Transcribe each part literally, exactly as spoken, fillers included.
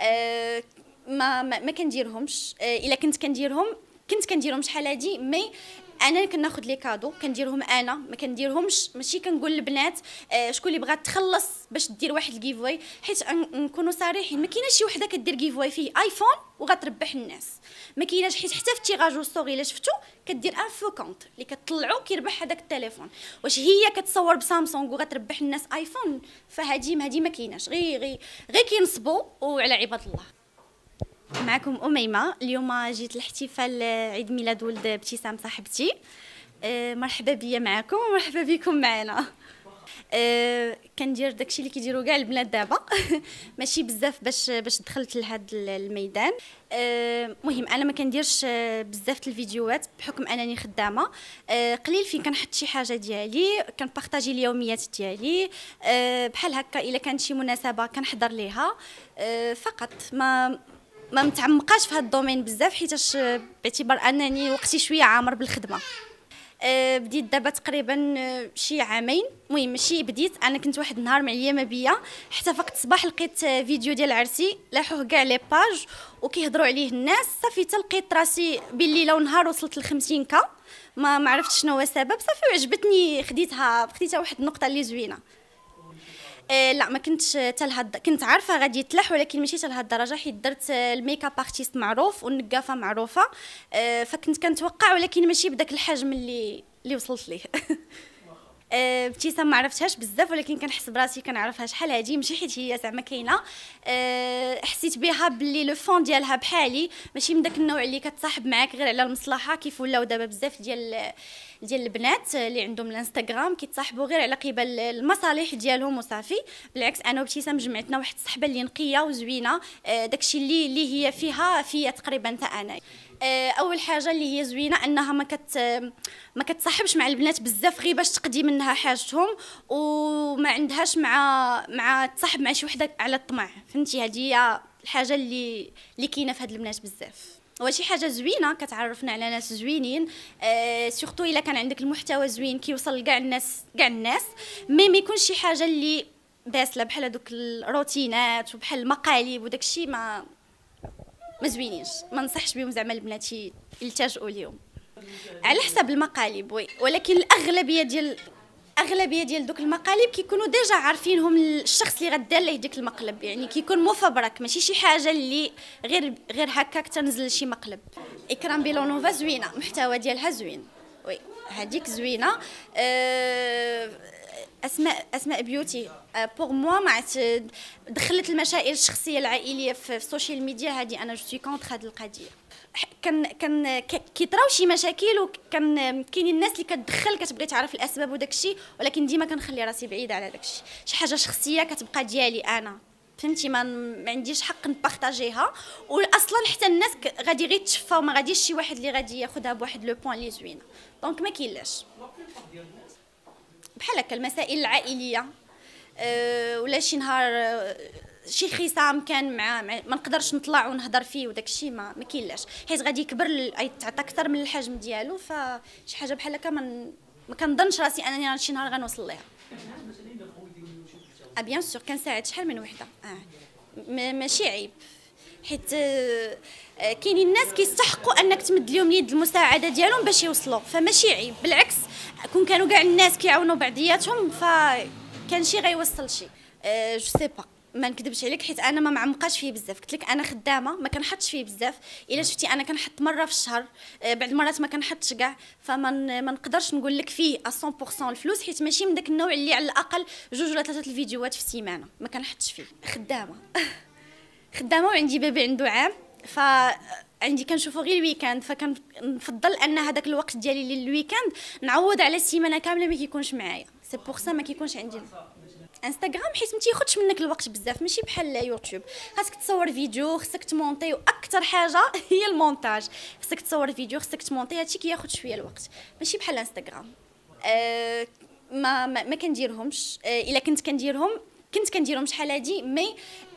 أه ما ما, ما كنديرهمش. أه الا كنت كنديرهم كنت كنديرهم شحال هادي، مي انا كناخذ لي كادو كنديرهم انا، ما كنديرهمش ماشي كنقول للبنات آه شكون اللي بغات تخلص باش دير واحد الجيفواي، حيت نكونوا صريحين ما كايناش شي وحده كدير جيفواي فيه ايفون وغتربح الناس، ما كايناش، حيت حتى في التيراج والصوغي الا شفتو كدير ان فو كونت اللي كتطلعو كيربح هذاك التليفون. واش هي كتصور بسامسونج وغتربح الناس ايفون؟ فهادي ما هادي ما كايناش، غير غير غير كينصبوا وعلى عباد الله. معكم أميمة. اليوم جيت لاحتفال عيد ميلاد ولد ابتسام صاحبتي. أه مرحبا بيا معكم ومرحبا بكم معنا. أه كندير داكشي اللي كيديروا كاع البنات دابا ماشي بزاف باش باش دخلت لهذا الميدان. أه مهم انا ما كنديرش بزاف الفيديوهات بحكم انني خدامه. أه قليل فين كنحط شي حاجه ديالي، كنبارطاجي اليوميات ديالي. أه بحال هكا الا كانت شي مناسبه كنحضر ليها. أه فقط ما ما متعمقاش في هذا الدومين بزاف، حيتاش باعتبار انني وقتي شويه عامر بالخدمه. أه بديت دابا تقريبا شي عامين. المهم ماشي بديت، انا كنت واحد النهار معيمه بيا حتى فقت الصباح لقيت فيديو ديال عرسي لاحوه كاع لي باج وكيهضروا عليه الناس، صافي تلقيت راسي بالليله ونهار وصلت ل خمسين كا. ما ما عرفتش شنو هو السبب، صافي وعجبتني خديتها خديتها واحد النقطه اللي زوينه. إيه لا ما كنتش حتى لهاد، كنت عارفه غادي يتلاح ولكن ماشي حتى لهاد الدرجه، حيت درت الميك اب ارتيست معروف والنقافه معروفه. إيه فكنت كنتوقع ولكن ماشي بداك الحجم اللي اللي وصلت ليه. أه ابتسام ما عرفتهاش بزاف ولكن كنحس براسي كنعرفها شحال هادي، ماشي حيت هي زعما كاينه. أه حسيت بها باللي لو فون ديالها بحالي، ماشي من داك النوع اللي كتصاحب معاك غير على المصلحه، كيف ولاو دابا بزاف ديال ديال البنات اللي عندهم الانستغرام كيتصاحبوا غير على قبال المصالح ديالهم وصافي. بالعكس انا وابتسام جمعتنا واحد الصحبه اللي نقيه وزوينه. أه داكشي اللي اللي هي فيها فيا تقريبا حتى انا. اول حاجه اللي هي زوينه انها ما كت ما كتصاحبش مع البنات بزاف غير باش تقضي منها حاجتهم، وما عندهاش مع مع تصاحب مع شي وحده على الطمع، فهمتي؟ هذه هي الحاجه اللي اللي كاينه في هاد البنات بزاف. هو شي حاجه زوينه كتعرفنا على ناس زوينين. آه سورتو الا كان عندك المحتوى زوين كيوصل لكاع الناس كاع الناس، مي ما يكونش شي حاجه اللي باسله بحال هذوك الروتينات وبحال المقالب وداك الشيء ما ما زوينينش، ما نصحش بهم زعما البنات يلتجؤوا ليهم على حسب المقالب. وي ولكن الاغلبيه ديال اغلبيه ديال دوك المقالب كيكونوا ديجا عارفينهم الشخص اللي غدير ليه ديك المقلب، يعني كيكون مفبرك ماشي شي حاجه اللي غير غير هكاك تنزل شي مقلب. اكرام بيلونوفا زوينه، المحتوى ديالها زوين. وي هذيك زوينه. أه اسماء اسماء بيوتي بوغ موا ما دخلت المشاكل الشخصيه العائليه في السوشيال ميديا، هذه انا جو سوي كونتر هذه القضيه. كان كان كيطراو شي مشاكل وكان كاينين الناس اللي كتدخل كتبغي تعرف الاسباب وداك الشيء، ولكن ديما كنخلي راسي بعيده على داك الشيء. شي حاجه شخصيه كتبقى ديالي انا، فهمتي؟ ما, ما عنديش حق نبارطاجيها، واصلا حتى الناس غادي غير تشفى وما غاديش شي واحد اللي غادي ياخذها بواحد لو بوين اللي زوينه. دونك ما كاينلاش بحال هكا المسائل العائليه. أه ولا شي نهار أه شي خصام كان مع, مع ما نقدرش نطلع ونهضر فيه وداك الشيء ما ما كاينلاش، حيت غادي يكبر يتعطى اكثر من الحجم ديالو. فشي حاجه بحال هكا ما ما كنظنش راسي انني شي نهار غنوصل ليها. ا بيان سور كنساعد شحال من وحده. اه ماشي عيب، حيت أه كاينين الناس كيستحقوا انك تمد لهم يد المساعده ديالهم باش يوصلوا، فماشي عيب، بالعكس كون كانوا كاع الناس كيعاونوا بعضياتهم فكان شي غيوصل شي. أه جو سي با، ما نكذبش عليك، حيت انا ما معمقاش فيه بزاف. قلت لك انا خدامه ما كنحطش فيه بزاف، الا شفتي انا كنحط مره في الشهر. أه بعض المرات ما كنحطش كاع، فما ما نقدرش نقول لك فيه مية بالمية الفلوس، حيت ماشي من داك النوع اللي على الاقل جوج ولا ثلاثه الفيديوهات في السيمانه، ما كنحطش فيه. خدامه خدامه وعندي بيبي عنده عام، ف عندي كنشوفو غير الويكاند، فكنفضل ان هذاك الوقت ديالي للويكاند نعوض على السيمانه كامله ما كيكونش معايا. سي بور سا ما كيكونش عندي انستغرام، حيت ما تياخذش منك الوقت بزاف، ماشي بحال يوتيوب. خاصك تصور فيديو، خاصك تمونطي، واكثر حاجه هي المونتاج. خاصك تصور فيديو، خاصك تمونطي، هادشي كياخذ شويه الوقت، ماشي بحال انستغرام. أه ما ما, ما كنديرهمش. أه الا كنت كنديرهم كنت كنديرهم شحال هادي، مي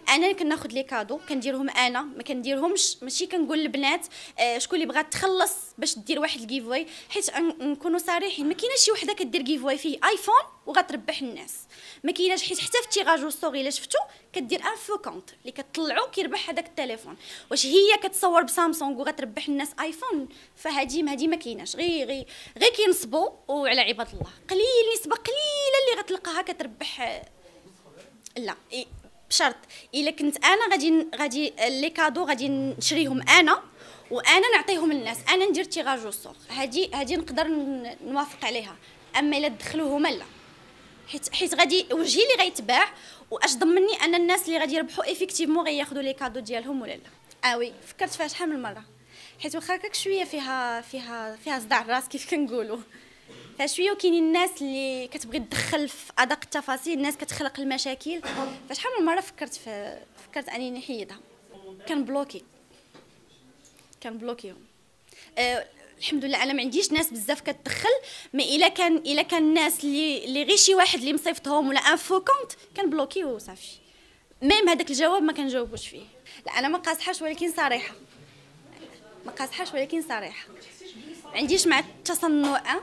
انا كناخذ لي كادو كنديرهم انا، ما كنديرهمش ماشي كنقول للبنات آه شكون اللي بغات تخلص باش دير واحد الجيفواي، حيت نكونوا صريحين ما كايناش شي وحده كدير جيفواي فيه ايفون وغتربح الناس، ما كايناش، حيت حتى في التيراج وصوغ الا شفتو كدير ان فو كونت اللي كتطلعو كيربح هذاك التليفون. واش هي كتصور بسامسونج وغتربح الناس ايفون؟ فهادي هادي ما كايناش، غير غير غير كينصبوا. وعلى عباد الله قليل، نسبه قليله اللي غتلقاها كتربح. لا بشرط الا كنت انا غادي غادي لي كادو غادي نشريهم انا وانا نعطيهم للناس، انا ندير تيراج وصوغ، هادي هادي نقدر نوافق عليها. اما الا تدخلوا هما لا، حيت حيت غادي وجهي اللي غيتباع، واش ضمني ان الناس اللي غادي يربحوا ايفيكتيفمون غياخذوا لي كادو ديالهم ولا لا. اه وي فكرت فيها شحال من مره، حيت واخا هكاك شويه فيها فيها فيها صداع الراس كيف كنقولوا، فيها شويه. وكاينين الناس اللي كتبغي تدخل في ادق التفاصيل، الناس كتخلق المشاكل، فشحال من مره فكرت في فكرت اني نحيدها. كان بلوكي كان بلوكيهم. أه الحمد لله انا ما عنديش ناس بزاف كتدخل، ما الا كان الا كان الناس اللي اللي غير شي واحد اللي مصيفطهم ولا انفو كونت كان بلوكي وصافي. ميم هذاك الجواب ما كنجاوبوش فيه. لا انا ما قاصحاش ولكن صريحه، ما قاصحاش ولكن صريحه، ما عنديش مع التصنع.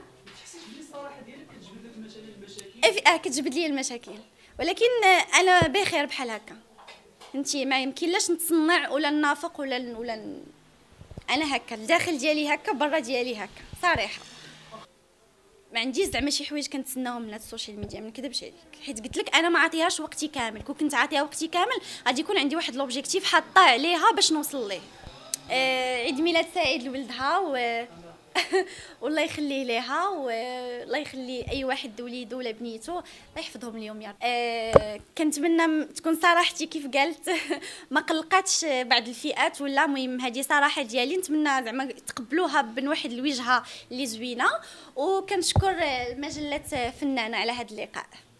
اه كتجبد لي المشاكل، ولكن انا بخير بحال هكا، فهمتي؟ ما يمكنلاش نتصنع ولا نافق ولا ولا انا هكا الداخل ديالي هكا برا ديالي هكا صريحه. ما عنديش زعما شي حوايج كنتسناهم من هاد السوشيال ميديا، ما نكذبش عليك، حيت قلت لك انا ما عاطيهاش وقتي كامل. كون كنت عاطيها وقتي كامل غادي يكون عندي واحد لوبجيكتيف حاطاه عليها باش نوصل ليه. آه عيد ميلاد سعيد لولدها و والله يخليه ليها، والله يخلي اي واحد وليدو ولا بنيتو الله يحفظهم اليوم يا رب. أه كنتمنى تكون صراحتي كيف قالت ما قلقاتش بعض الفئات، ولا المهم هذه صراحه ديالي، نتمنى زعما تقبلوها من واحد الوجهه اللي زوينه. وكنشكر مجله فنانه على هذا اللقاء.